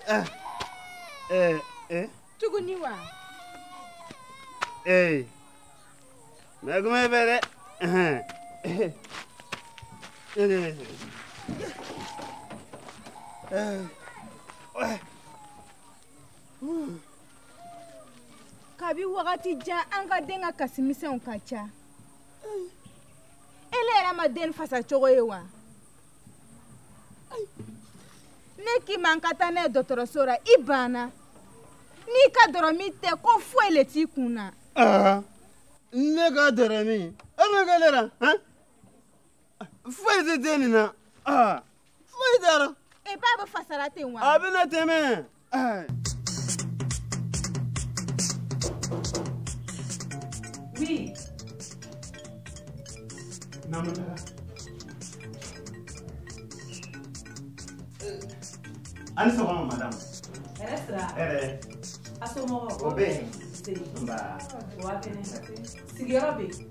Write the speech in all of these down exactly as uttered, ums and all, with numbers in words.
Eh, eh. Tuguniwa. Eh. Mais comment il fait? Eh. Eh. Eh. Ouais. Kabi wakati jan an ka den ka kasimisɛnw ka ca. Ele yɛrɛ ma den fasa cogo ye wa? Ne k'i ma n ka taa n'a ye dɔgɔtɔrɔso la i banna. N'i ka dɔrɔmi tɛ ko foyi le t'i kun na. Ah. Ne ka dɔrɔmi. E ma kɛ ne la, han? Foyi tɛ den nin na. Ah. Foyi t'a la. E ba bɛ fasara ten wa? A bɛna tɛmɛ. Ah. Oui. Namutara. Ani sɔgɔma madame. Hɛrɛ sira. Hɛrɛ. A somɔgɔw. O bɛ yen. Sigi. Nba. Wa kɛnɛ. Sigiyɔrɔ bɛ yen.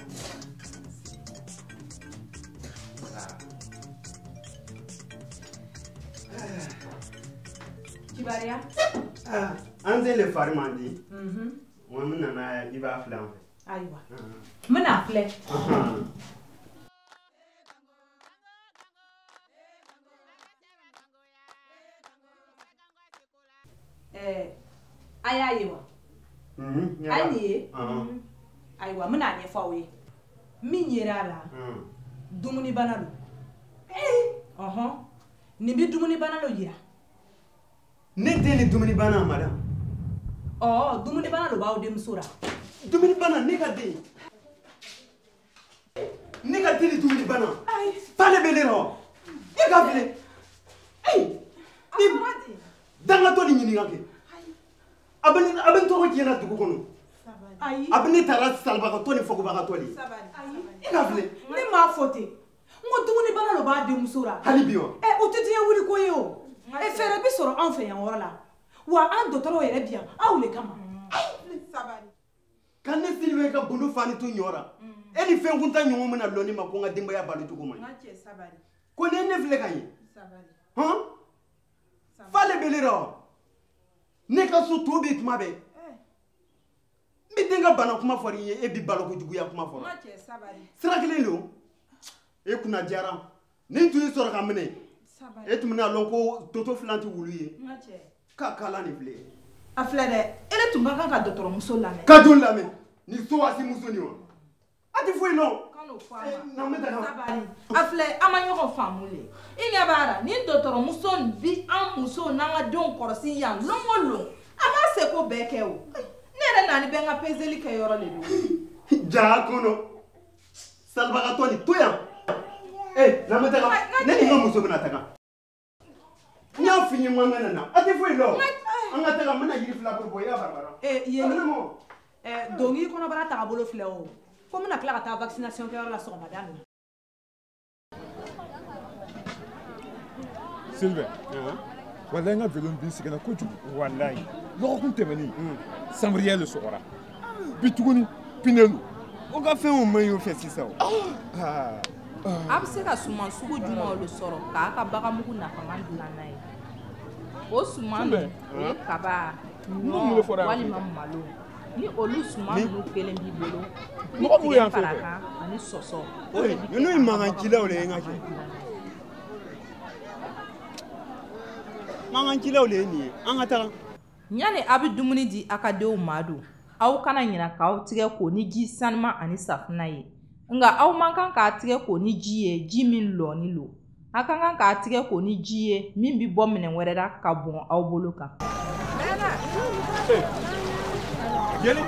Kibaruya. Ah, an tɛ le fari man di. Mhm. Wa min nana i b'a filɛ an fɛ. Ayiwa. N bɛna filɛ. Ɛɛ a y'a ye wa? A ye nin ye? Ayiwa n bɛna ɲɛfɔ aw ye. Min yera a la dumuni bana don. Ɔhɔn nin bɛ dumuni bana dɔ yira. Ne tɛ ni dumuni bana madame. Ɔ dumuni bana dɔ b'aw denmuso la. Dumuni bana ne ka den. Ne ka den ni dumuni bana. Fale bɛ ne la. E ka filɛ. Ayi. Ni dangatɔ ni ɲininka kɛ. A bɛ ne a bɛ n tɔgɔ tiɲɛ na dugu kɔnɔ. Ayi. A bɛ ne taara salibagatɔ ni fagobagatɔ de. E ka filɛ. Ne m'a fɔ ten. N ko dumuni bana dɔ b'a denmuso la. Hali bi wa. Ɛ o tɛ diɲɛ wuli ko ye o. Ɛ fɛɛrɛ bɛ sɔrɔ anw fɛ yan yɔrɔ la. Wa an dɔgɔtɔrɔw yɛrɛ bi yan aw le kama. Ka ne Sylvain ka bolo fani to ɲɔ la. E ni fɛn kuntan ɲɔgɔn mina lɔ ne ma ko n ka denbaya balo cogo man ɲi. Ko ne ne filɛ ka ɲɛ. Hɔn? Fale bɛ ne la wa? Ne ka so to bɛ tuma bɛɛ. N bɛ den ka bana kuma fɔra i ye e bi balo kojuguya kuma fɔra. Sira kelen don. E kunna diyara. Ni tun y'i sɔrɔ ka minɛ. E tun bɛna lɔn ko toto filan tɛ wulu ye. K'a kala nin filɛ. A filɛ dɛ e de tun ka kan ka dɔgɔtɔrɔmuso lamɛn. Ka joli lamɛn? Ni sowasi muso nin wa? A tɛ foyi lɔn. A filɛ an ma ɲɔgɔn faamu le. I ɲɛ b'a la ni dɔgɔtɔrɔmuso bi an musow n'an ka denw kɔlɔsi yan lɔn o lɔn a b'a seko bɛɛ kɛ o. Ne yɛrɛ nani bɛ n ka peseli kɛ yɔrɔ de don. Jaa kɔnɔ. Salibagatɔ nin to yan. Eh, lamɛn taga. Ne ni n ka muso bɛna taga. N y'a f'i ye n ko an ka na na. A tɛ foyi lɔn. An ka taga n bɛna yiri fila bɔ i y'a barabara. Eh, yeli. Ɛɛ dɔnkili kɔnɔbara tagabolo filɛ o. Ko n bɛna tila ka taa vaccination kɛyɔrɔ la sɔgɔmada nin na. Sylvain. Walayi n ka vélo bi sɛgɛnna kojugu. Walayi. Lɔgɔkun tɛmɛnen. Sanbiriya le sɔgɔra. Bi tuguni pinelu. O ka fɛnw man ɲi o fɛ sisan o. A bɛ se ka suman sugu jumɛnw de sɔrɔ k'a ka baganmugu nafama dilan n'a ye. O suman ninnu o ye kaba, ɲɔ walima malo. Ni olu suman ninnu kelen b'i bolo ni tigɛ farakan ani sɔsɔ. Ninnu ye mankancilaw de ye n ka cɛ. Mankancilaw de ye nin ye an ka taga. Yanni a bɛ dumuni di a ka denw ma dun aw kana ɲinɛ k'aw tigɛ ko ni ji sanuman ani safunɛ ye. Nka aw man kan k'a tigɛ ko ni ji ye ji min lɔni lo. A ka kan k'a tigɛ ko ni ji ye min bɛ bɔ minɛn wɛrɛ la ka bɔn aw bolo kan. Yeli.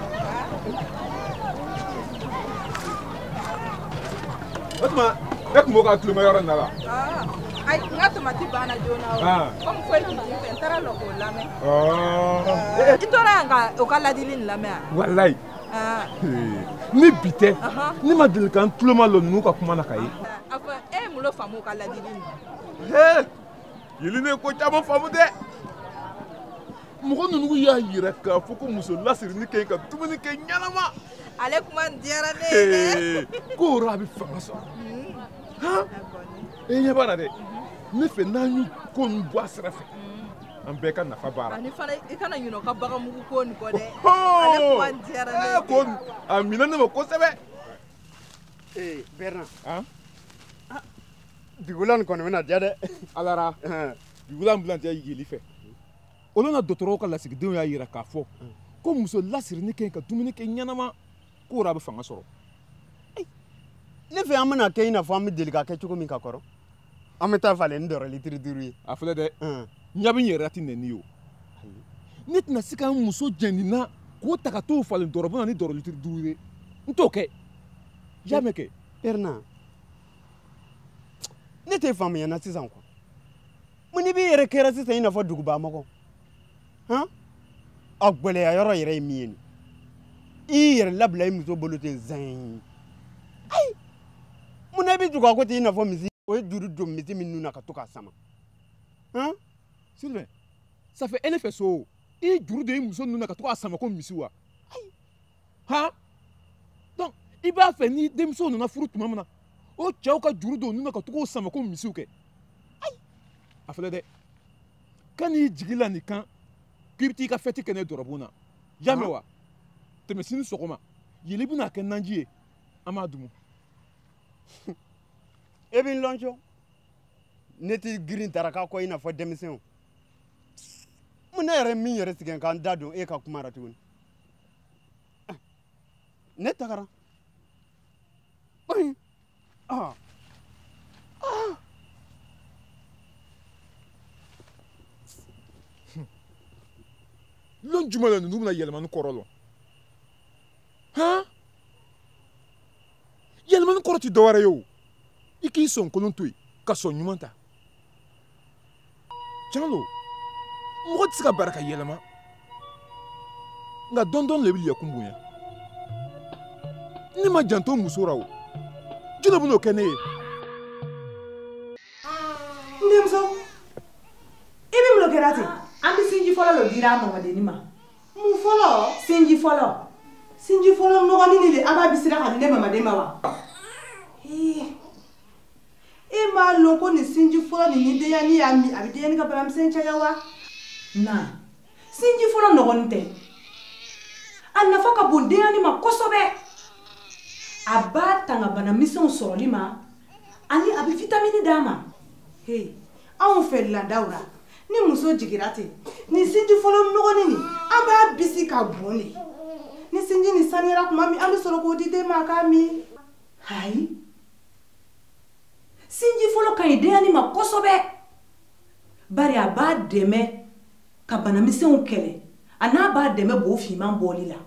O tuma e tun b'o ka tulomɛ yɔrɔ in na wa? Ayi n ka tomati banna joona o. Komi foyi tun t'i fɛ n taara lɔ k'o lamɛn. I tora yan ka o ka ladili nin lamɛn wa? Walayi. Ni bi tɛ ne ma deli ka n tulo ma lɔ ninnu ka kuma na ka ye. A fɔ e ye mun faamu o ka ladili nin? Yeli ne ko caman faamu dɛ. Mɔgɔ ninnu y'a yira k'a fɔ ko muso lasirinin kɛ ka dumuni kɛ ɲɛnama. Ale kuma nin diyara ne ye dɛ. Ko yɔrɔ a bɛ fanga sɔrɔ. E ɲɛ b'a la dɛ. Ne fɛ n'an y'u ko ninnu bɔ a sira fɛ an bɛɛ ka nafa baara ani fana I kana ɲinɛ ka bagan mugu ko nin kɔ dɛ ale kuma diyara ne ko a minɛ ne ma kosɛbɛ eh Bernard han Bigula ni kɔni bɛna diya dɛ alara Bigula bila tɛ yeli fɛ olu na dɔtɔrɔw ka lasigidenw y'a yira k'a fɔ ko muso lasirinin kɛ ka dumuni kɛ ɲɛnama ko a bɛ fanga sɔrɔ ne fɛ an bɛna kɛ i n'a fɔ an bɛ deli ka kɛ cogo min ka kɔrɔ an bɛ taa falen ni dɔrɔ litiri duuru ye a filɛ dɛ ɲa bɛ n yɛrɛ ti nɛni ye o ne tɛna se ka n muso jɛni na k'o ta ka t'o falen dɔrɔ bɛ na ni dɔrɔ litiri duuru ye n t'o kɛ y'a mɛn kɛ Bernard ne t'e faamuya na sisan quoi mun ni b'i yɛrɛ kɛra sisan i n'a fɔ duguba mɔgɔ han a gwɛlɛya yɔrɔ yɛrɛ ye min ye nin i y'i yɛrɛ labila i muso bolo ten zan ayi mun na i bɛ tugu a ko ten i n'a fɔ misi o ye juru don misi min nun na ka to k'a sama han Sylvain ça fait ele fɛ so i ye juru don i muso nun na ka to k'a sama ko misi wa ayi han donc i b'a fɛ ni denmuso nana furu tuma min na o cɛw ka juru don nun na ka to k'o sama ko misiw kɛ ayi a filɛ dɛ ka n'i jigi la nin kan k'i bɛ taa i ka fɛti kɛ ne dɔrɔbun na y'a mɛn wa tɛmɛ sini sɔgɔma yeli bɛna kɛ naji ye an b'a dumu e bɛ n lɔnjɔ ne tɛ girin daraka kɔ i n'a fɔ denmisɛnw mun ne yɛrɛ min yɛrɛ sɛgɛn k'an da don e ka kuma ra tuguni ne tagara oyi ah ah lɔn jumɛn la ninnu bɛna yɛlɛma ni kɔrɔ lɔ han yɛlɛma ni kɔrɔ tɛ dɔwɛrɛ ye o i k'i sɔn kolon to yen ka sɔn ɲuman ta tiɲɛ don mɔgɔ tɛ se ka baara ka yɛlɛma nka dɔɔnin dɔɔnin de bɛ lɛkun bonya ne ma janto muso ra o jɔn bɛ n'o kɛ ne ye. n denmuso i bɛ mun kɛra ten an bɛ sinji fɔlɔ dɔ dira mamadenni ma. mun fɔlɔ. sinji fɔlɔ. sinji fɔlɔ nɔgɔnin nin de an b'a bisira ka di ne mamaden ma wa. e m'a lɔn ko nin sinji fɔlɔ nin ni denyani y'a min a bɛ denyani ka balamisɛn caya wa. na sinji fɔlɔ nɔgɔnin tɛ a nafa ka bon denyani ma kosɛbɛ a b'a tanga banamisɛnw sɔrɔli ma ani a bɛ vitamini d'a ma. he anw fɛ laadaw la ni muso jigira ten ni sinji fɔlɔ nɔgɔnin nin an b'a bisi ka bɔn de ni sinji nin saniyara tuma min an bɛ sɔrɔ k'o di den ma k'a min. ayi sinji fɔlɔ ka ɲi denyani ma kosɛbɛ bari a b'a dɛmɛ ka banamisɛnw kɛlɛ a n'a b'a dɛmɛ bo finman bɔli la.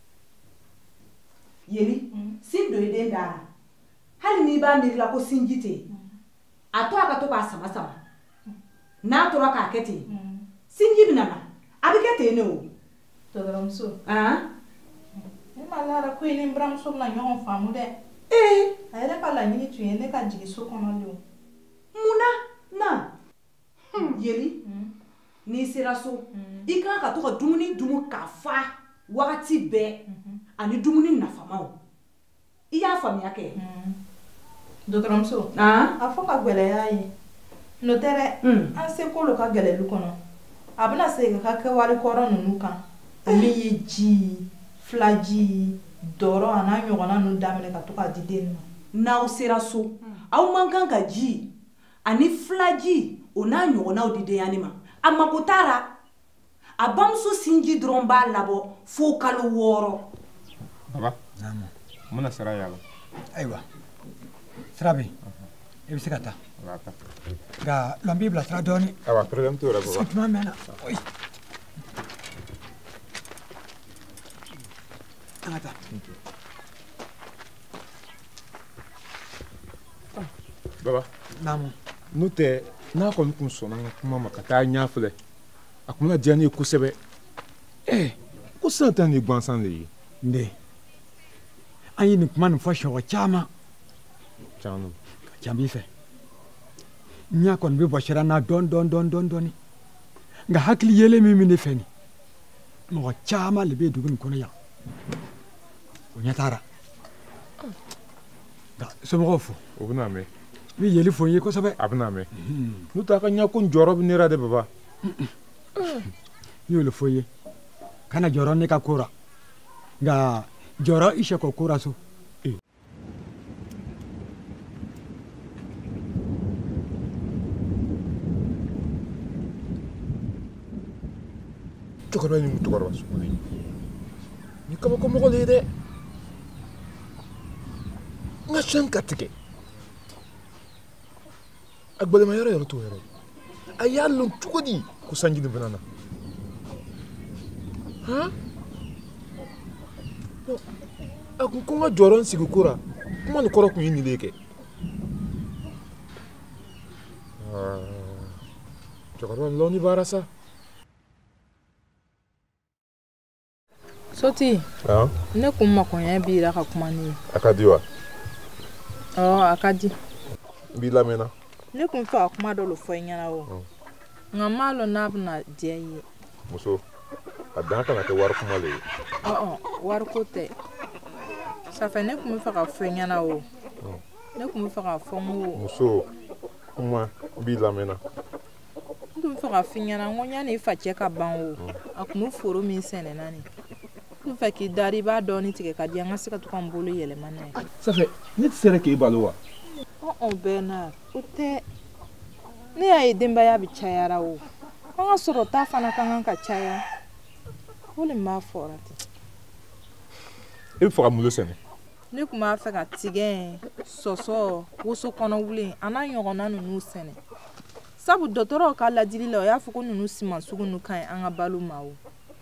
yeli sin do i den da la hali n'i b'a miiri la ko sinji tɛ yen a to a ka to k'a sama sama n'a tora k'a kɛ ten sinji bɛ na a bɛ kɛ ten ne o. dɔgɔtɔrɔmuso. han. ne ma lara ko i ni n buramuso bɛna ɲɔgɔn faamu dɛ. ee. a yɛrɛ ka laɲini tun ye ne ka jigin so kɔnɔ de o. mun na na. yeli n'i sera so i kan ka to ka dumuni dun k'a fa wagati bɛɛ ani dumuni nafamaw i y'a faamuya kɛ. dɔgɔtɔrɔmuso. a fɔ ka gɛlɛya ye n'o tɛ dɛ an se k'olu ka gɛlɛli kɔnɔ a bɛna segin ka kɛwale kɔrɔ ninnu kan min ye ji filaji dɔrɔ a n'a ɲɔgɔnna ninnu daminɛ ka to k'a di den ma. n'aw sera so aw man kan ka ji ani filaji o n'a ɲɔgɔnnaw di denyani ma a mako t'a la a bamuso sinji dɔrɔn b'a labɔ fo kalo wɔɔrɔ. baba n bɛna sira yala. ayiwa sira bɛ yen i bɛ se ka taa nka lɔn b'i bila sira dɔɔnin. ayiwa problème t'o la baba. tuma mɛnna oyi an ka taa. baba. naamu. n'o tɛ n'a kɔni tun sɔnna n ka kuma ma ka taa ɲɛ filɛ a tun bɛna diya ne ye kosɛbɛ ɛɛ ko sisan ta nin gansan de ye. n den an ye nin kuma nin fɔ sɔgɔ caman. caman. ka ca b'i fɛ n y'a kɔni bɛ bɔ sira n'a dɔɔnin dɔɔnin dɔɔnin dɔɔnin nka hakili yelen min bɛ ne fɛ nin mɔgɔ caman de bɛ dugu nin kɔnɔ yan o ɲɛ taara nka somɔgɔw fo. o bɛna mɛn. n bɛ yeli fo n ye kosɛbɛ. a bɛna mɛn n'o tɛ a ka ɲɛ ko n jɔyɔrɔ bɛ ne la dɛ baba. Ni le foyer. Kana joro ne ka kura. Nga joro ishe ko kura so. Cokora ni mutu korba sumuni. Ni kaba ko mo le de. Nga shan katike. Agbale ma yoro yoro to yoro. Ayalo tukodi ku sanji de banana. Ha? No. Aku ko nga joron sigukura. Kuma ni koro ku yini leke. Ah. Cokora lo ni barasa. Soti. Ah. Ne kuma konya bi ra ka kuma ni. Akadiwa. Oh, akadi. Bi la mena. Ne kun fa kuma do lo fo nyana wo. Nga malo na bna die yi. Muso. Adanka na te war kuma le. Oh oh, war ko te. Ça fait ne kun fa ka fo nyana wo. Ne kun fa ka fo wo. Muso. Kuma bi la mena. Kun fa ka fi nyana ngonya ni fa che ka ban wo. Akunu foro mi sene nani. Kun fa ki dari ba do ni tike ka dia ngasi ka to kan bolo yele manai. Ça fait ne tsere ke balowa. Oh oh Bernard, ute ne ay demba ya bi chayara wo. Anga soro ta fana kan ka chaya. Wole ma forati. Il faut amulo sene. Ne kuma fa ka tige soso woso kono wule ana yogona nunu sene. Sabu dotoro ka la dili la ya fuko nunu siman sugu nu kan anga balu mawo.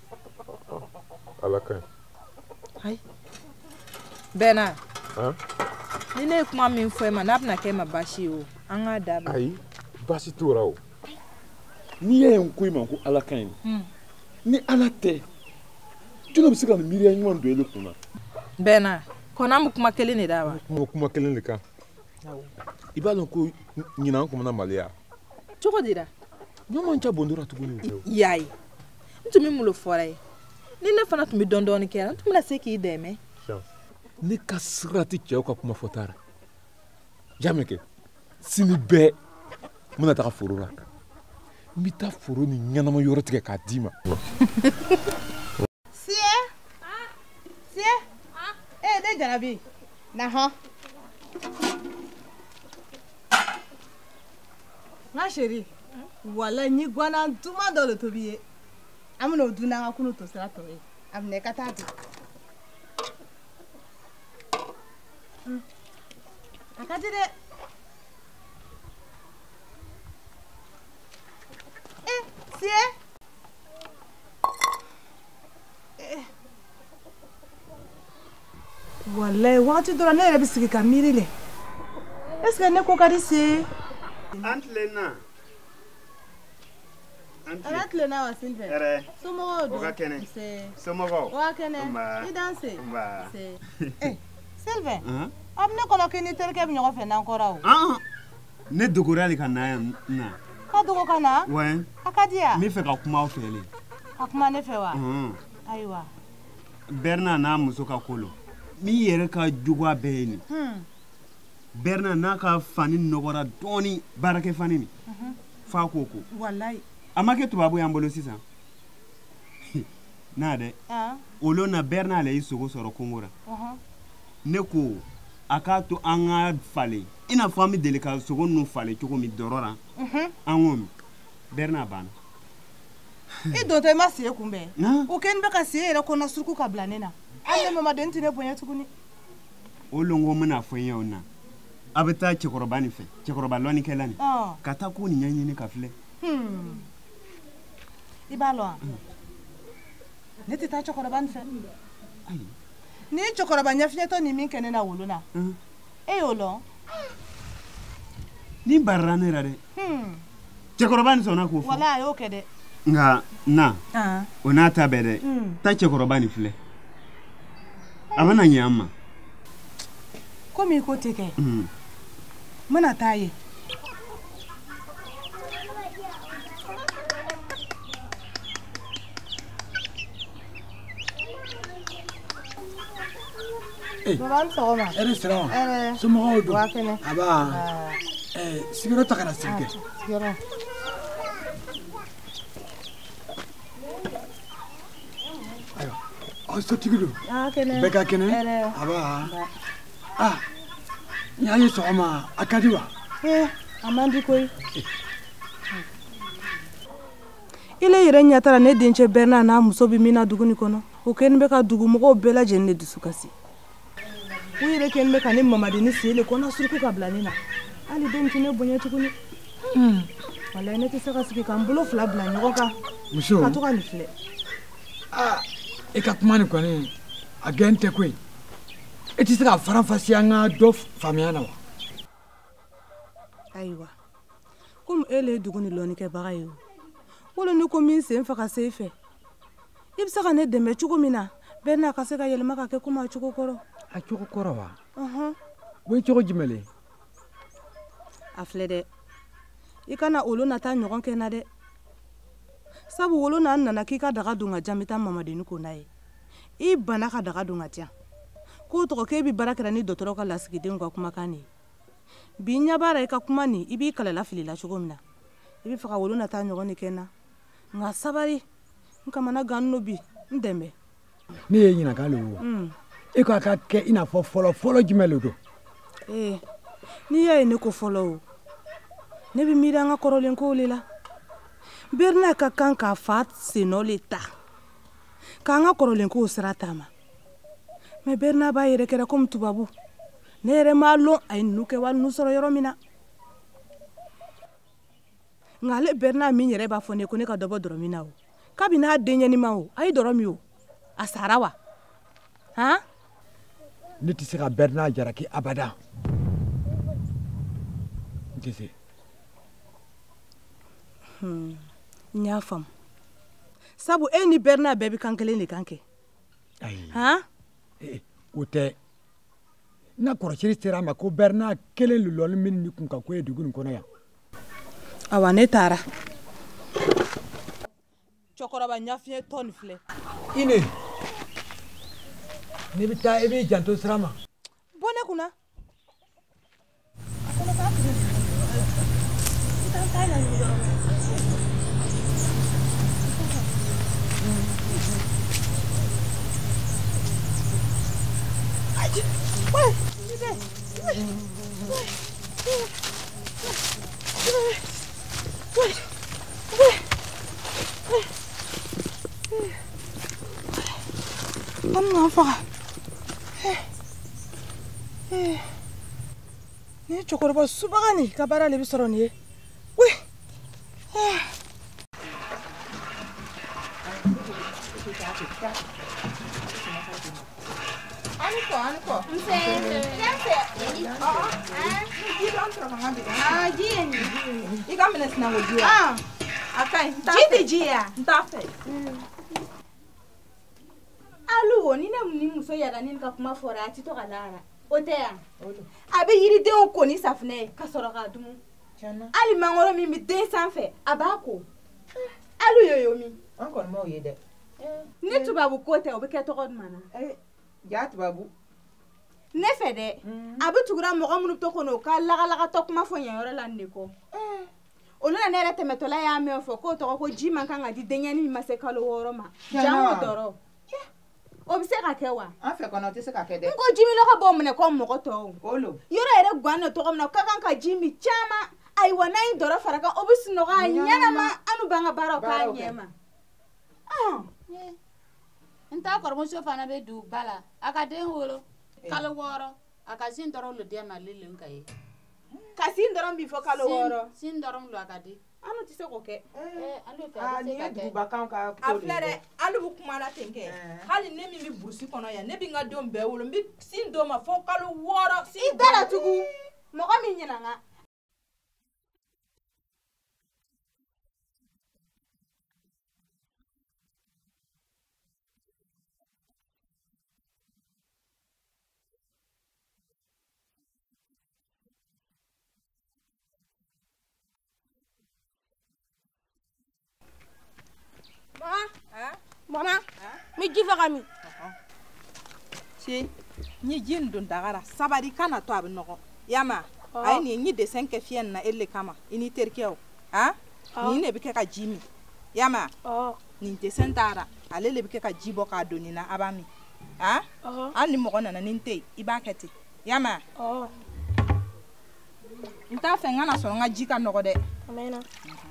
Ala kan. Hai. Bernard. Hein? Ni ne kuma min fo ma na bna ke ma bashi o. Anga daba. Ai, bashi tora o. Ni ye en kuima ko ala kan. Hmm. Ni ala te. Tu no bisika ni miri anyu ndo ele kuna. Bernard, kona mu kuma kele ne dawa. Mo kuma kele ne ka. Ibalo ko nyina ko na malia. Choko dira. Nyoma ncha bondora tukuni. Yai. Ntumi mulo forai. Ni ne fana tumi dondoni kera, ntumi la seki ideme. Ne kasrati cɛw ka kuma fɔtara jamais kɛ sini bɛɛ n bɛna taga foro la n bɛ taa foro ni ɲɛnama yɔrɔ tigɛ k'a d'i ma. Sie sie eh de jarabi na ho ma chérie wala ni gwana tuma do le tobiye amuna oduna nga kunu to sera to e amne katatu. Akadire. Eh, sie? Eh. Wallahi, wati dora ne re bisiki kamiri le. Est-ce que ne ko kadi se? Aunt Lena. Aunt Lena wa Silve. Ere. Somo do. Oga kene. Se. Somo go. Wa kene. Mba. I danse. Mba. Se. Eh, Silve. Hein? Amne kono kini terke bi nyogo fe nan kora o. Ah. Ne dogora le kana na. Ka dogo kana? Ouais. Akadia. Mi fe ka kuma o fele. Akuma ne fe wa. Mhm. Aiwa. Berna na muso ka kolo. Mi yere ka jugwa beni. Hmm. Berna na ka fani nogora doni barake fani ni. Mhm. Fa koko. Wallahi. Amake tubabu yambolo sisan. Na de. Ah. Olo na Berna le isogo soro kongora. Mhm. Ne ko akato anga fale. Ina fami delika sogo nu fale choko mi dorora. Mhm. Angomi. Berna bana. I dote ma siye kumbe. Na? O ken be ka siye ere kona suku ka blanena. Ande mama den tine bonya tukuni. Olongo mena fonya ona. Abeta chekoroba ni fe. Chekoroba loni kelani. Ah. Kata ko ni nyanyi ni kafle. Hmm. Ibalo. Ne ti ta chokoroba ni fe. Ai. Ni chokoroba nyafnye to ni min kene na woluna. Mhm. E yolo. Ni barane rade. Hmm. Chekoroba ni sona ko fu. Wala ayo kede. Nga na. Ah. Ona ta bede. Hmm. Ta chekoroba ni fle. Abana nyama. Komi ko teke. Mhm. Muna taye. Baban sogoma. Ere sira. Ere. Somo do. Wa kene. Aba. Eh, sigiro takana sirke. Sigiro. Oh, so tigido. Ah, kene. Beka kene. Aba. Ah. Nyaye so ma akadiwa. Eh, amandi koy. Ile yɛrɛ ɲatara ne dencɛ Bernard n'a muso bi mina duguni kɔnɔ. O kɛni bɛ ka dugu mɔgɔw bɛɛ lajɛlen de dusu kasi. U yɛrɛ kɛni bɛ ka ne mamadi ni sele kɔnɔ suruku ka bila ne na. Hali den tɛ ne bonya tuguni. Hmm. Walayi ne tɛ se ka sigi k'an bolo fila bila ɲɔgɔn kan. Muso. Ka to ka nin filɛ. Ah, e ka kuma ni kɔni a gɛn tɛ koyi. E tɛ se ka faranfasiya an ka dɔ faamuya na wa? Ayiwa. Komi ele ye dugu ni lɔnnikɛbaga ye o. Wolo ni ko min sen fɛ ka se i fɛ. I bɛ se ka ne dɛmɛ cogo min na Bernard ka se ka yɛlɛma ka kɛ komi a cogo kɔrɔ. A cogo kɔrɔ wa? Ɔhɔn. O ye cogo jumɛn le? A filɛ dɛ. I kana olu nata ɲɔgɔn kɛ na dɛ. Sabu wolo n'a nana k'i ka daga dun ka jan bɛ taa mamadeni ko n'a ye. I bana ka daga dun ka jan. K'o tɔgɔ k'e bɛ baara kɛra ni dɔgɔtɔrɔ ka lasigidenw ka kumakan de ye. Bi ɲɛ b'a la i ka kuma nin i b'i kalela filila cogo min na. I bɛ fɛ ka wolo nata ɲɔgɔn de kɛ na. Nka sabari n kamana gan no bi n dɛmɛ. Ne ye ɲininka le wo. E ko a ka kɛ i n'a fɔ fɔlɔ fɔlɔ jumɛn le don? Eh, n'i y'a ye ne ko fɔlɔ o. Ne bɛ miiri an ka kɔrɔlen kow le la. Bernard ka kan k'a fa senɔ le ta. K'an ka kɔrɔlen kow sira taama. Mais Bernard b'a yɛrɛ kɛra comme tubabu. Ne yɛrɛ m'a lɔn a ye ninnu kɛ wali ninnu sɔrɔ yɔrɔ min na. Nka ale Bernard min yɛrɛ b'a fɔ ne ko ne ka dɔ bɔ dɔrɔn min na o. Kabini n'a denkɛni ma o, a ye dɔrɔn min o. A sara wa? Han? Ne tɛ se ka Bernard jalaki abada. N tɛ se. Hmm. N y'a faamu. Sabu e ni Bernard bɛɛ bɛ kan kelen de kan kɛ. Ayi. Han? Eh, o tɛ. N ka kɔrɔsiri sera a ma ko Bernard kelen lulɔni min ni kun ka ko ye dugu nin kɔnɔ yan. Awa ne taara. Cɛkɔrɔba ɲafiɲɛ tɔ nin filɛ. I ne. Ne bɛ taa i b'i janto sira ma. Bɔ ne kunna. An ŋa faga. Ni ye cɛkɔrɔba subaga nin ka baara le bɛ sɔrɔ nin ye. Oui. Ani ko, ani ko. Nse, nse. Ah, ji ye nin. I ka minɛ sinango ji wa? Ah, a ka ɲi. ji tɛ ji ya? N t'a fɛ. Alu wo ni ne ni muso yara ni ka kuma fɔra a ti to ka lara. O tɛ yan. A bɛ yiridenw ko ni safunɛ ye ka sɔrɔ k'a dun. Hali mangoro min bɛ den sanfɛ a b'a ko. Alu yoyo min. An kɔni m'o ye dɛ. Ni tubabu ko tɛ o bɛ kɛ tɔgɔ jumɛn na? Ja tubabu. Ne fɛ dɛ a bɛ tugura mɔgɔ minnu to kɔnɔ o ka lagalagatɔ kuma fɔ yen yɔrɔ la nin de kɔ. Olu na ne yɛrɛ tɛmɛtɔla y'a mɛn fɔ k'o tɔgɔ ko ji man kan ka di denkɛnin min ma se kalo wɔɔrɔ ma. Jan o dɔrɔn. O bɛ se ka kɛ wa? An fɛ kɔnɔ o tɛ se ka kɛ dɛ. N ko jimilɔgɔ b'o minɛ ko mɔgɔ tɔw. Olo. Yɔrɔ yɛrɛ gan na tɔgɔ min na o ka kan ka ji min caman. Ayiwa n'a ye dɔrɔ fara kan o bɛ sunɔgɔ a ɲɛnama an n'u b'an ka baaraw k'a ɲɛ ma. N ta kɔrɔmuso fana bɛ dugu ba la a ka den wolo kalo wɔɔrɔ a ka sin dɔrɔn lo den ma lelen ka ye. Ka sin dɔrɔn bi fɔ kalo wɔɔrɔ. Sin dɔrɔn lo a ka di. An n'u tɛ se k'o kɛ. Nin ye dugubakanw ka ko A filɛ dɛ, hali bɛ kuma la ten kɛ. Hali ne min bɛ burusi kɔnɔ yan, ne bɛ n ka denw bɛɛ wolo, n bɛ sin d'o ma fɔ kalo wɔɔrɔ. I da la tugun, mɔgɔ min ɲinɛna. Mama, mi ji fɛ ka min. Si, n ye ji in don daga la, sabari kana to a bɛ nɔgɔ. Yama, a ye nin n ye dessin kɛ fiɲɛ nin na e le kama, i ni terikɛw. Han? Nin ne bɛ kɛ ka ji min. Yama, nin tɛ sen taara ale le bɛ kɛ ka ji bɔ k'a doni na a b'a min ah hali ni mɔgɔ nana nin tɛ i b'a kɛ ten y'a mɛn n t'a fɛ n kana sɔn n ka ji ka nɔgɔ dɛ amena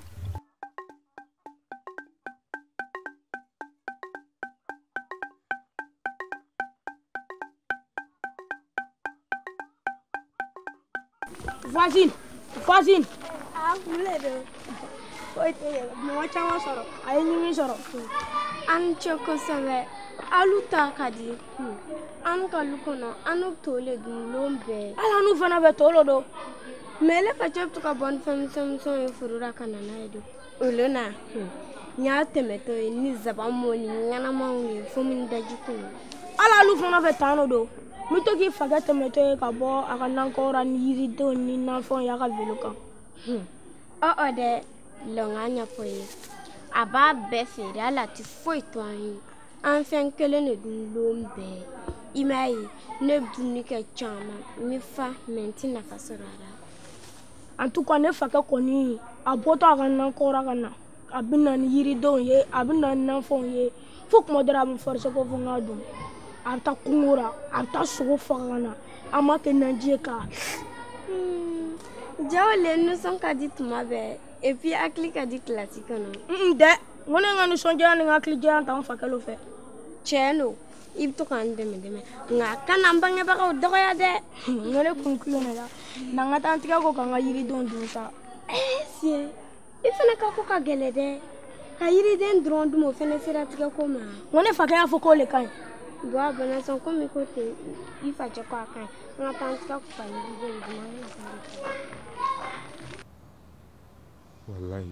voisine voisine ah wule do oite mɔgɔ caman sɔrɔ a ye ɲimi sɔrɔ an cɛ kosɛbɛ alu ta ka di an ka lu kɔnɔ an n'u to le dun lon bɛɛ ala n'u fana bɛ to lo do mais le ka cɛ bɛ to ka bɔ ni fɛnmisɛnmisɛnw ye foro la ka na n'a ye do olu na n y'a tɛmɛtɔ ye ni zabanmo ni ŋanamanw ye fo min daji kun ala n'u fana bɛ tan lo do n bɛ to k'i fakɛ tɛmɛtɔ ye ka bɔ a ka nankɔrɔ ni yiridenw ni nafɛnw y'a ka velo kan ɔ dɛ lɔn an ɲɛfɔ ye a b'a bɛɛ feere hali a tɛ foyi to an ye an fɛn kelen de dun lon bɛɛ i m'a ye ne bɛ dumuni kɛ caman n bɛ fa mɛ n tɛ nafa sɔrɔ a la en tout cas ne fakɛ kɔni a bɔtɔ a ka nankɔrɔ ka na a bɛ na ni yiridenw ye a bɛ na ni nafɛnw ye fo kuma dɔ la a bɛ forcer ko fo n k'a dun a bɛ taa kungo la a bɛ taa sogo faga ka na a ma kɛ naji ye ka jawo le nisɔn ka di tuma bɛɛ et puis hakili ka di kilasi kɔnɔ n dɛ n ko ne ka nisɔndiya ni n ka hakilijɛya ta n fakɛlo fɛ tiɲɛ don i bɛ to k'an dɛmɛ dɛmɛ nka kana n bangebagaw dɔgɔya dɛ n ko ne kun tulo ne la na n ka taa n tigɛ ko ka n ka yiridenw dun sa eh siye i fana ka ko ka gɛlɛ dɛ ka yiriden dɔrɔn dun o fana sera tigɛ ko ma n ko ne fakɛ y'a fɔ k'o le ka ɲi bon a bana sɔn komi ko ten i facɛ ko a ka ɲi an ka taa n tigɛ ko ka yiriden dun an ka taa wallahi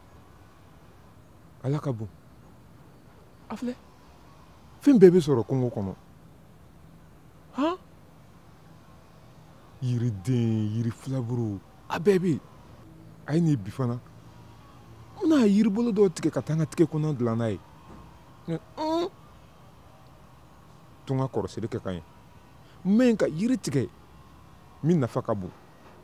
ala ka bon a filɛ fɛn bɛɛ bɛ sɔrɔ kungo kɔnɔ han yiriden yiri filaburu a bɛɛ bɛ yen a ye nin bi fana n bɛna yiribolo dɔw tigɛ ka taa n ka tigɛ kɔnɔ dilan n'a ye to n ka kɔrɔsiri kɛ ka ɲɛ n bɛ ka yiri tigɛ min nafa ka bon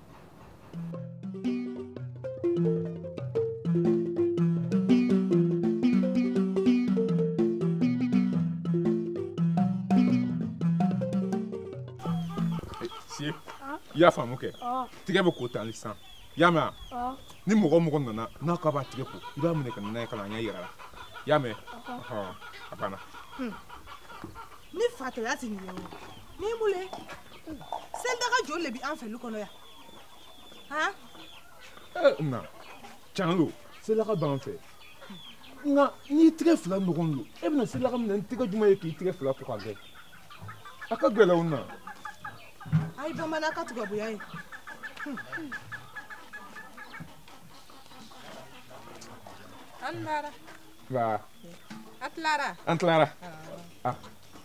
i y'a faamu kɛ tigɛ bɛ ko tan sisan i y'a mɛn wa ni mɔgɔ mɔgɔ nana n'a k'a b'a tigɛ ko i b'a minɛ ka n'a ye ka na ɲɛ yira la i y'a mɛn a banna ni fatɔya tɛ nin ye o ni mule sendaga joli le bɛ an fɛ lu kɔnɔ yan han ee na can lo selaka b'an fɛ nka n'i tigɛ fila ɲɔgɔn lo e bɛna selaka minɛ ni tigɛ jumɛn ye k'i tigɛ fila ko ka kɛ a ka gɛlɛn o na ayi bamanan ka tubabuya ye an lara va a tilara an tilara ah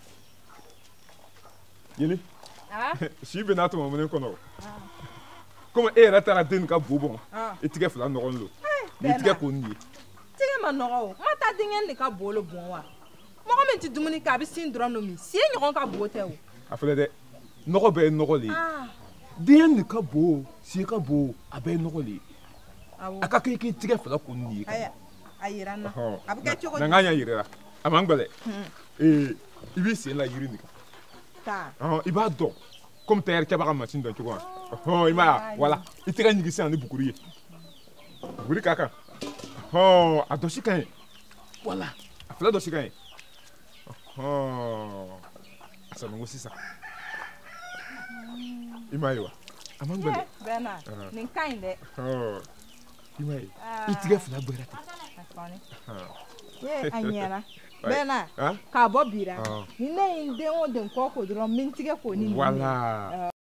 yeli si bɛ n'a tuma minɛ kɔnɔ komi e yɛrɛ taara den ka bo bɔn i tigɛ fila ɲɔgɔn lo n'i tigɛ ko nin ye tigɛ ma nɔgɔ o ma taa denkɛ de ka bo lo bɔn wa mɔgɔ min tɛ dumuni kɛ a bɛ sin dɔrɔn lo min si ɲɔgɔn ka bo tɛ o a filɛ dɛ nɔgɔ bɛɛ ye nɔgɔ le ye den de ka bon si ka bon a bɛɛ ye nɔgɔ le ye a ka kɛ i k'i tigɛ fila ko nin ye a yira n na a bɛ kɛ cogo di na n k'a ɲɛ yira la a man gbɛlɛ ee i b'i sen la yiri nin kan i b'a dɔn komi tayɛri kɛbaga ka masin dɔn cogo ma i m'a ye wala i tɛgɛ ɲigi sisan ni buguri ye buguri k'a kan a dɔsi ka ɲi wala a filɛ dɔsi ka ɲi a sanu ko sisan i m'a ye wa a man gbɛlɛ bɛnna nin ka ɲi dɛ i m'a ye i tigɛ fila bɛra ten ye a ɲɛna bɛnna k'a bɔ bira ni ne ye n den o den kɔ ko dɔrɔn n bɛ n tigɛ ko ni nin ye wala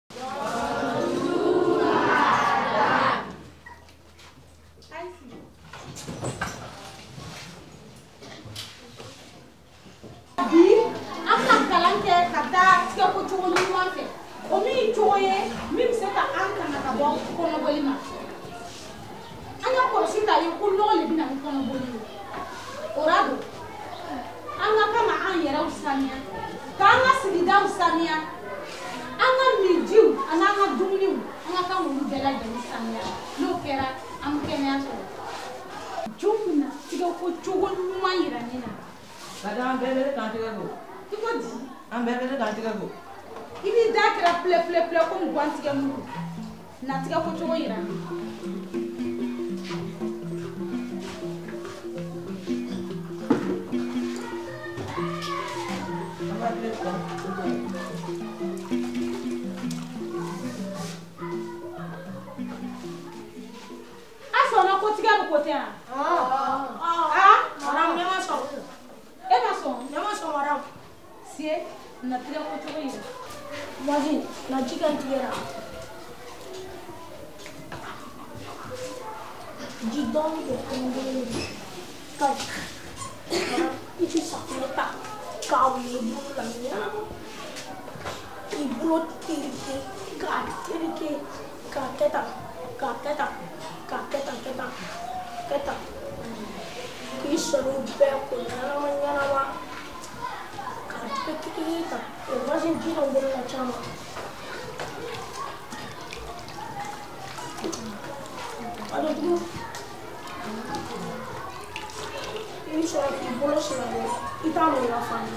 bi an bɛna kalan kɛ ka taa tigɛ ko cogo ɲuman fɛ o min cogo ye min bɛ se ka an tanga ka bɔ kɔnɔbɔli ma an ka kɔlɔsi k'a ye ko nɔgɔ le bɛ na ni kɔnɔbɔli ye o la don an ka kan ka an yɛrɛw saniya k'an ka sigidaw saniya an ka minjiw ani an ka dumuniw an ka kan k'olu bɛɛ lajɛlen saniya n'o kɛra an bɛ kɛnɛya sɔrɔ jɔn bɛ na tigɛ ko cogo ɲuman Madame bébé quand tu vas go. Tu quoi dit? Un bébé quand tu vas go. Il est d'accord ple ple ple comme guantiga mou. Natiga ko to ira. Asona ko tiga ko te ah. Ah, maram ne ma so. E ma so, ne ma so maram. Sie, natiga ko to ira. Imagine, na chicken tiga. Jidong de kongole. Kai. Itu sakita. Kau ibu langnya. Ibu tiri kat tiri ke kateta kateta kateta kateta kateta. Kisah berko nama nama. Kateta kita. Imagine kita boleh macam. Ada tu. Ini soal ibu selalu. Kita mula faham.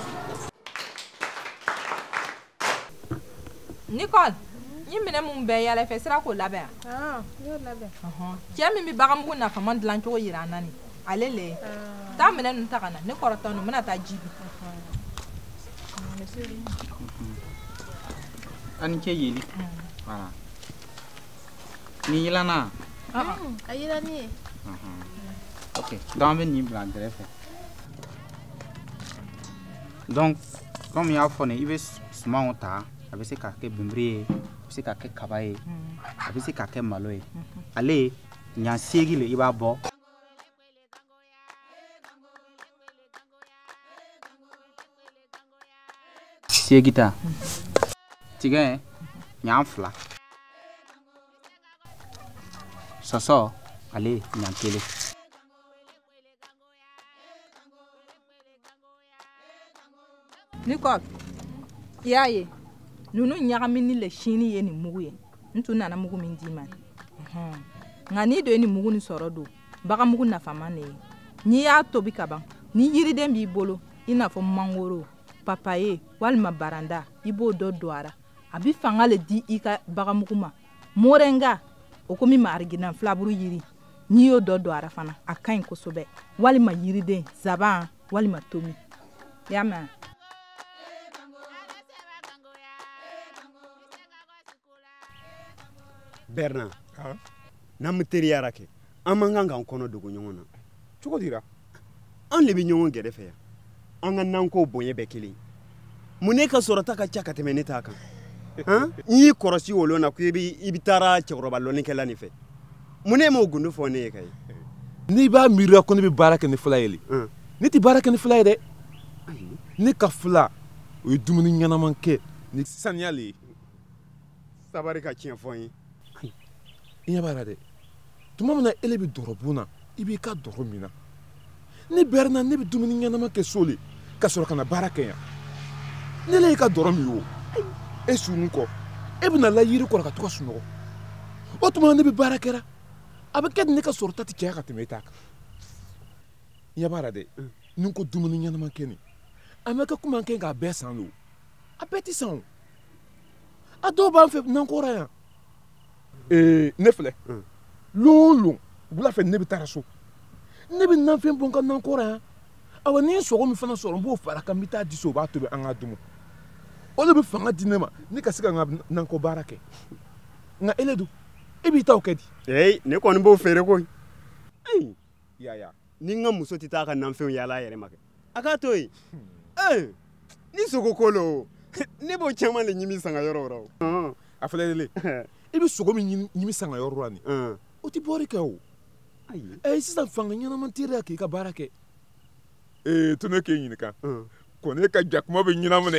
Nicole, ni mine mun be yala fe sira ko labe ah yo labe aha kiya mi bagam ko na fama dlan to yira nani alele ta mine nun ta kana ne korota no mena ta jibi ani ke yeli voilà ni yila na ah ayira ni aha OK dans ben ni blanc de fait donc comme il y a fone il veut suma ta avec ces caquets bimbré ces caquets cabaye avec ces caquets maloé allez n'y a ségi le iba bo ségi ta tiga n'y a fla ça ça allez n'y a télé Nicole yaye nunu nyagami ni le shini ye ni mugu ye ntu nana mugu min di man nga ni do ni mugu ni soro do baga mugu na fama ne ni ya tobi kaban ni yiri den bi bolo ina fo mangoro papaye walma baranda ibo do doara abi fanga le di ika baga mugu ma morenga okomi marigina flaburu yiri ni yo do doara fana akain kosobe walma yiri den zaban walma tomi yama Bernard, nam teriara ke amanga nga kono dogo nyongona chuko dira an lebi nyongon gede fe an nan ko bonye bekeli mune ka sorata ka chaka temene ta kan han yi korosi wolo na ku ibi ibitara chekroba loni kala ni fe mune mo gundu fo ne kay ni ba mira ko ni bi baraka ni fula yeli ni ti baraka ni fula de ni ka fula o dumuni nyana manke ni sanyali sabari ka chien fo yi iya barade tuma mana ele bi dorobuna ibi ka doromina ni berna ni bi dumuni nyana manke soli ka soro kana baraka ya ni le ka doromi yo e sunu ko e bi na la yiri ko ka to ka suno o tuma ni bi barakera abake ni ka soro tati kya ka temeta ka iya barade nun ko dumuni nyana manke ni amaka kuma ken ga besan lo apeti san a do ban fe nan ko ra ya eh nefle lolo bula fe ne bi taraso ne bi nan fe bon kan nan ko ra awa ni so ko mi fana so bo fara kan mi ta di so ba to be an adumu o le bi fanga dinema ni ka sika nan ko barake nga eledu e bi ta o kedi eh ne ko ni bo fere ko eh ya ya ni nga muso ti ta kan nan fe ya la yere make aka to yi eh ni so ko kolo ne bo chama le nyimi sanga yoro ro afele le ibi sogo mi nyimi sanga yoro ni o ti bori ka o ayi eh sisa fanga nyana man tira ke ka barake eh to ne ke nyini ka ko ne ka jak mo be nyina mo ne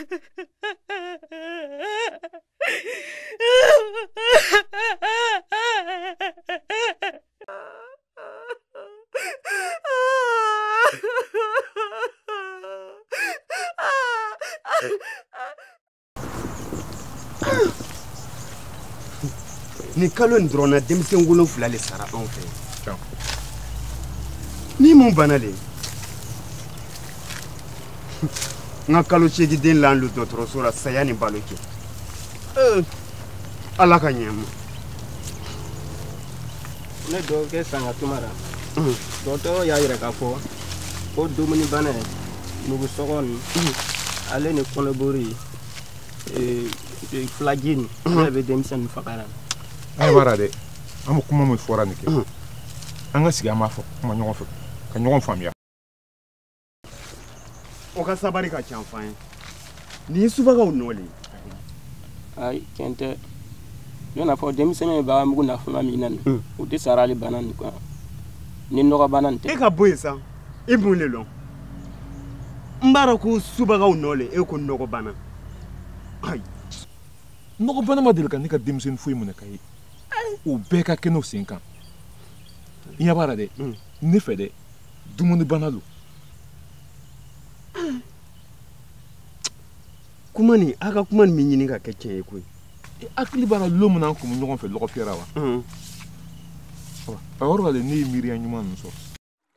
Ni kalo in dɔrɔn na denmisɛn wolonfila le sara anw fɛ ni mun bana le n ka kalo seegin den l'an lu dɔgɔtɔrɔso la saya ni balo cɛ ala ka ɲɛ ma ne dɔgɔkɛ Sangatuma la dɔgɔtɔrɔ y'a yira k'a fɔ ko dumuni bana nugusɔgɔ nin ale ni kɔnɔbori filaji nin ale bɛ denmisɛnnin faga la. Ayi bara dɛ an bɛ kuma min fɔra nin kɛ an ka sigi an b'a fɔ kuma ɲɔgɔn fɛ ka ɲɔgɔn faamuya. O ka sabari ka ca fan ye nin ye subagaw nɔ le. Ayi tiɲɛ tɛ ne n'a fɔ denmisɛnnin ye bagan mugu nafama min na nin o tɛ sara ale bana nin kan ni nɔgɔ bana nin tɛ. E ka bɔ yen sa i mun le lɔn n b'a dɔn ko subagaw nɔ le e ko nɔgɔ bana. Ayi nɔgɔ bana ma deli ka ne ka denmisɛnnin foyi minɛ ka ye o bɛɛ ka kɛnɛ o sen kan i ɲɛ b'a la dɛ ne fɛ dɛ dumuni bana don. kuma nin a ka kuma nin min ɲini ka kɛ tiɲɛ ye koyi. hakili b'a la lon min an kun bɛ ɲɔgɔn fɛ lɔgɔ fiyɛra wa. a yɔrɔ la de ne ye miiriya ɲuman ninnu sɔrɔ.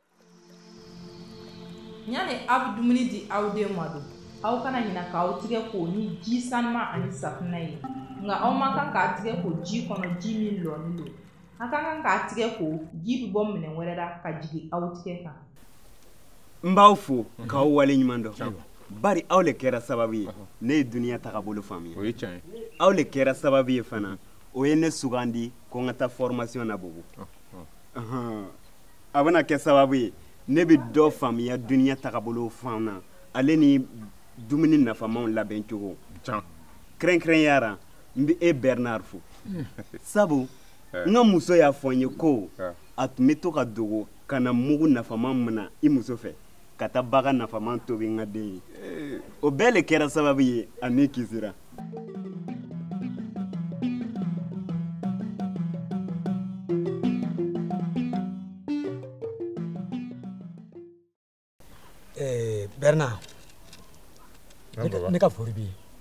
Yani aw bɛ dumuni di aw den ma don aw kana ɲina k'aw tigɛ ko ni ji sanuma ani safunɛ ye nka aw man kan k'a tigɛ ko ji kɔnɔ ji min lɔnni don a ka kan k'a tigɛ ko ji bɛ bɔ minɛn wɛrɛ la ka jigin aw tigɛ kan. n b'aw fo k'aw wale ɲuman dɔn bari aw le kɛra sababu ye ne ye duniya tagabolo faamuya. o ye tiɲɛ ye. aw le kɛra sababu ye fana o ye ne sugandi ko n ka taa formation na Bobo. a bɛna kɛ sababu ye ne bɛ dɔ faamuya duniya tagabolo fan na ale ni dumuni nafamanw labɛn cogo. kɛrɛnkɛrɛnyara n bɛ e Bernard fo sabu n ka muso y'a fɔ n ye ko a tun bɛ to ka dogo ka na mugu nafaman minɛ i muso fɛ ka taa bagan nafaman tobi n ka den ye o bɛɛ le kɛra sababu ye a ni kisira. Bernard ne ka fori bi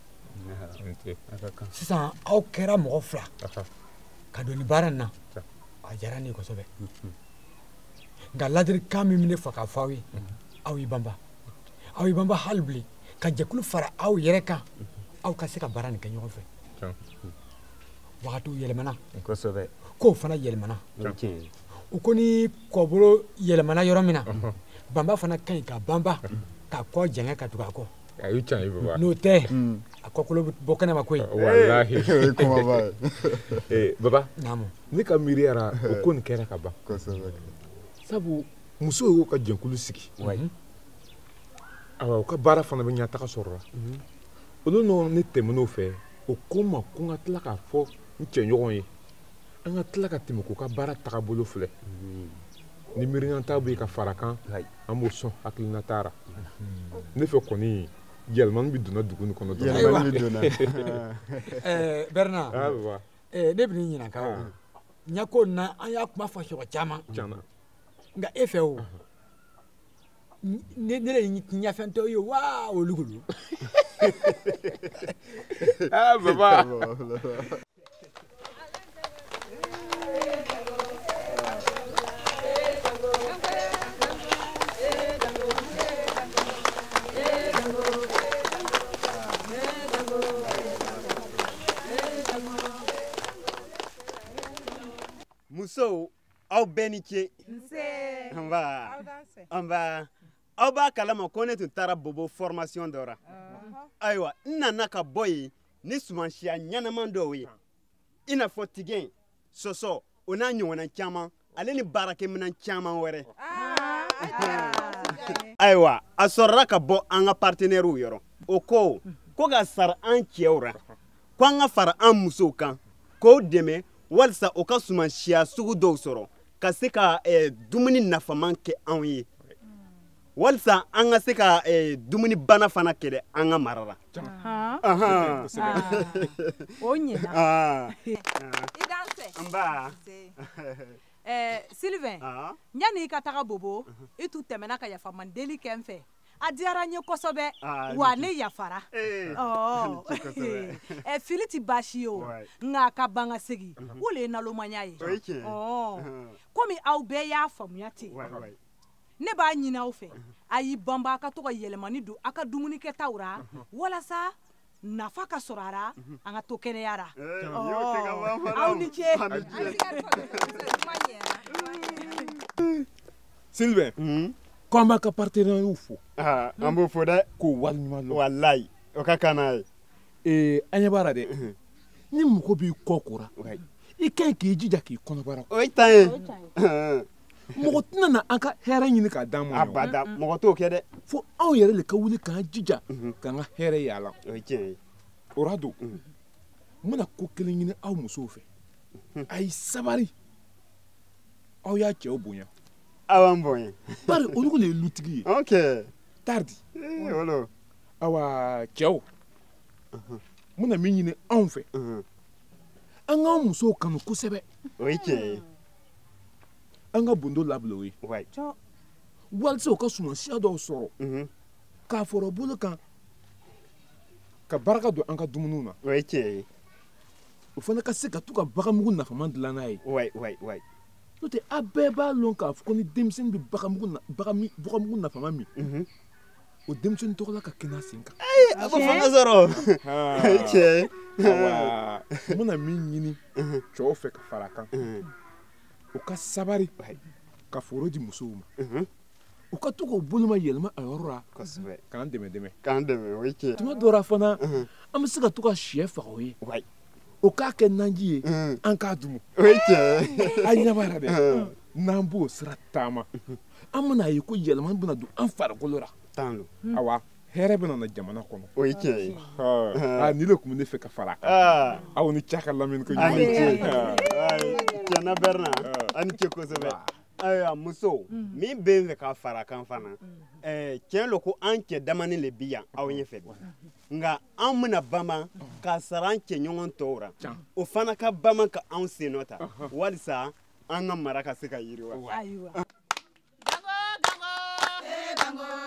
sisan aw kɛra mɔgɔ fila ka don ni baara in na a diyara ne ye kosɛbɛ nka ladilikan min bɛ ne fɛ k'a fɔ aw ye aw y'i banba aw y'i banba hali bi ka jɛkulu fara aw yɛrɛ kan aw ka se ka baara nin kɛ ɲɔgɔn fɛ wagatiw yɛlɛmana kosɛbɛ kow fana yɛlɛmana u ko ni kɔbolo yɛlɛmana yɔrɔ min na banba fana ka ɲi ka banba ka kɔ jɛngɛ ka tugu a kɔ. a y'u can ye baba. n'o tɛ a kɔkolo bɛ bɔ kɛnɛ ma koyi. walahi o ye kumaba ye. baba naamu ne ka miiriyara o ko nin kɛra ka ban sabu musow y'u ka jɛkulu sigi awa u ka baara fana bɛ ɲɛtaga sɔrɔ la olu n'o ne tɛmɛn'o fɛ o ko n ma ko n ka tila k'a fɔ n cɛɲɔgɔn ye an ka tila ka tɛmɛ k'u ka baara tagabolo filɛ ni miiriya t'a bɛ ka fara kan an b'o sɔn hakilina taara ne fɛ kɔni yɛlɛmani bɛ donna dugu nin kɔnɔ dɔrɔn. yɛlɛmani bɛ donna. ɛɛ Bernard ɛɛ ne bɛ n'i ɲininka o ɲɛ ko na an y'a kuma fɔ sɔgɔ caman nka e fɛ o ne ne de ɲɛfɛntɔ ye wa olu kolo. aa baba. musow aw bɛɛ ni ce. nba nba aw b'a kalama ko ne tun taara Bobo formation dɔ la ayiwa n nana ka bɔ yen ni sumansiya ɲɛnaman dɔw ye i n'a fɔ tigɛ sɔsɔ o n'a ɲɔgɔnna caman ale ni baarakɛminɛn caman wɛrɛ. ayiwa a sɔrɔla ka bɔ an ka partenaires yɔrɔ o ko ko ka sara an cɛw la ko an ka fara an musow kan k'o dɛmɛ walisa o ka sumansiya sugu dɔw sɔrɔ ka se ka dumuni nafaman kɛ anw ye walisa an ka se ka dumuni bana fana kɛlɛ an ka mara la. O ɲɛna. I danse. Nba. Sylvain, ɲani i ka taga Bobo, i tu tɛmɛna ka yafamandeli kɛ n fɛ. A diyara n ye kosɛbɛ wa ne yafara. Fili tɛ baasi ye o nka a ka ban ka segin o le ye nalomanya ye. Komi aw bɛɛ y'a faamuya ten ne b'a ɲini aw fɛ a y'i banba a ka to ka yɛlɛmani don a ka dumunikɛtaw ra walasa nafa ka sɔrɔ a ra an ka to kɛnɛya ra. Aw ni ce. Sylvain, ko an b'a ka partenaires y'u fo. An b'o fo dɛ. K'o waleɲuman dɔn. Walayi o ka kan n'a ye. Ee an ɲɛ b'a la dɛ ni mɔgɔ b'i kɔ kora i ka ɲi k'i jija k'i kɔnɔbara. O ye tan ye. Mɔgɔ tɛna na an ka hɛrɛ ɲini k'a d'an ma. Abada mɔgɔ t'o kɛ dɛ. Fo anw yɛrɛ de ka wuli k'an jija k'an ka hɛrɛ yaala. O ye tiɲɛ ye. O la don n bɛna ko kelen ɲini aw musow fɛ a ye sabari aw y'a cɛw bonya. Aw b'an bonya. Bari olu de ye lutigi ye. Ok. Tardi. Wolo. Awa cɛw n bɛna min ɲini anw fɛ an k'an musow kanu kosɛbɛ. O ye tiɲɛ ye. An ka bundo labila o ye. Walisa u ka sumansiya dɔw sɔrɔ k'a fɔrɔ bolo kan ka barika don an ka dumuniw na. O ye tiɲɛ ye. O fana ka se ka to ka baganmugu nafama dilan n'a ye. N'o tɛ a bɛɛ b'a lɔn k'a fɔ ko ni denmisɛnnin bɛ baganmugu nafama min o denmisɛnnin tɔgɔla ka kɛnɛ a sen kan. A bɛ fanga sɔrɔ. Tiɲɛ. Awa n bɛna min ɲini cɛw fɛ ka fara a kan u ka sabari ka foro di musow ma u ka to k'o boloma yɛlɛma a yɔrɔ la k'an dɛmɛ dɛmɛ. K'an dɛmɛ o ye tiɲɛ. Tuma dɔw la fana an bɛ se ka to ka sɛ faga o ye o k'a kɛ naji ye an k'a dumu. O ye tiɲɛ. A ɲɛ b'a la dɛ n'an b'o sira taama an bɛna ye ko yɛlɛma bɛna don an farikolo la. Awa hɛrɛ bɛna na jamana kɔnɔ. O ye tiɲɛ ye. Aa ni de tun bɛ ne fɛ ka fara a kan. Aw ni ca ka lamɛnni ko ɲuman. Tiɲɛna Bɛrina a ni ce kosɛbɛ. Ayiwa musow min bɛ n fɛ ka fara a kan fana tiɲɛ lo ko an cɛ damani le bi yan aw ɲɛfɛ nka an bɛna bama ka sara an cɛ ɲɔgɔn tɔw ra o fana ka bama ka anw sen nɔ ta walisa an ka mara ka se ka yiriwa.